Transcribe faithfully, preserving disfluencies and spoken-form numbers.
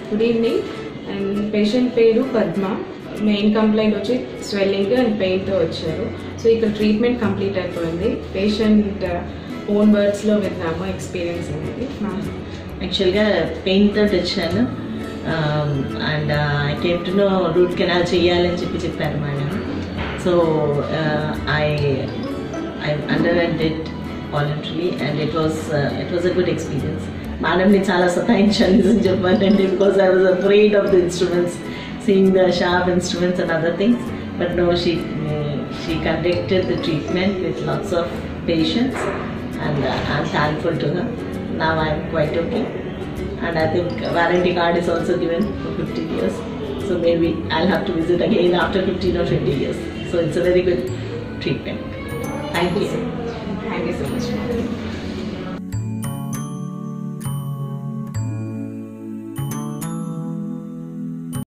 Good evening. And patient peru Padma. Main complaint వచ్చి swelling and pain తో వచ్చారు. So ఇక్కడ ట్రీట్మెంట్ కంప్లీట్ అయిపోయింది. పేషెంట్ ఓన్ వర్డ్స్ లో విన్నాము ఎక్స్పీరియన్స్ అనేది. యాక్చువల్గా పెయిన్ తోటి వచ్చాను and I came to know root canal చేయాలని చెప్పి చెప్పారు madam. So I I underwent it voluntarily and it was it was a good experience. మేడంని చాలా సతాయించాను నిజం చెప్పాలంటే, because I was afraid of the instruments, seeing the sharp instruments and other things, but no, she uh, she conducted the treatment with lots of patience, and uh, I'm thankful to her. Now I'm quite okay, and I think warranty card is also given for fifteen years, so maybe I'll have to visit again after fifteen or twenty years. So it's a very good treatment. Thank you. Thank you so much.